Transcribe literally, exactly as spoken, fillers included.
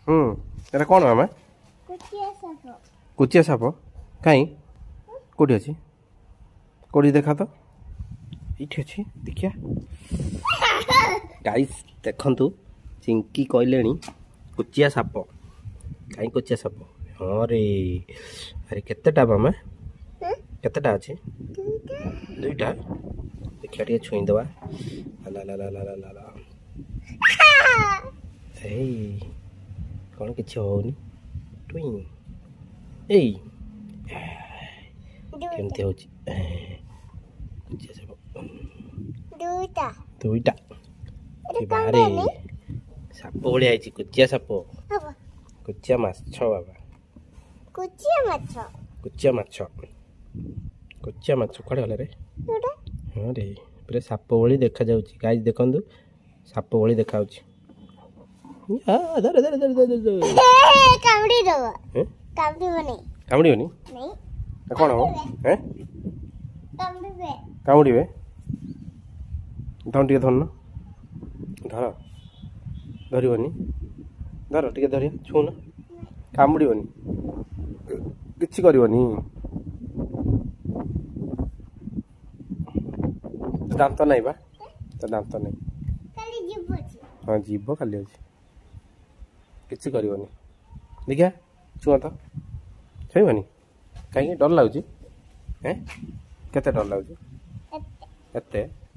हम्म एटा कौन मामा कुचिया shop कुचिया shop कहीं कौटी अच्छी कौटी देखा तो ये अच्छी देखिया गाइस देखंतु चिंकी कहले कुचिया साप कहीं कुचिया साप हाँ रे अरे केतेटा मामा केतेटा अच्छे दुईटा देखिया टे छुई दवा ला ला ला ला ला ला ए कौन किसी होनी टुई ए केमते होची कुचिया साप दुईटा दुईटा बारे साप भलिया आइछि कुचिया साप कुचिया माछ बाबा कुचिया माछ कुचिया माछ कुचिया माछ कुआडे गला रे हाँ रे पूरा साप भली देखा जाउछि गाइस देखंतु साप भली देखा जाउछि आ धर धर धर धर कामड़ी दवा कामड़ी बने कामड़ी बनी नहीं कौन हो हैं कामड़ी बे कामड़ी बे धन टिके धरन धर धरबनी धर टिके धरिया छुन कामुड़बनी किसी करनी दांत नहीं बा तो दांत नहीं हाँ जीव खाली अच्छे किसी करनी देखिया छुआ तो छुईबनी कहीं डर लगुच केते डर लगुच एते